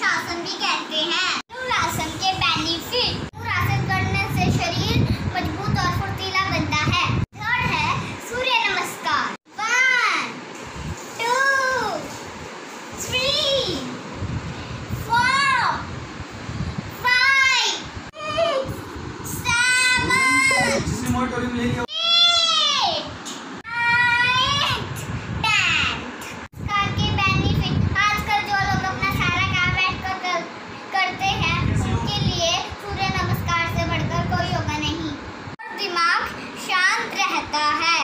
अनुशासन भी कहते हैं। धनुरासन के बेनिफिट। धनुरासन करने से शरीर मजबूत और फुर्तीला बनता है। थर्ड है सूर्य नमस्कार। 1 2 3 4 5 6 7 शांत रहता है।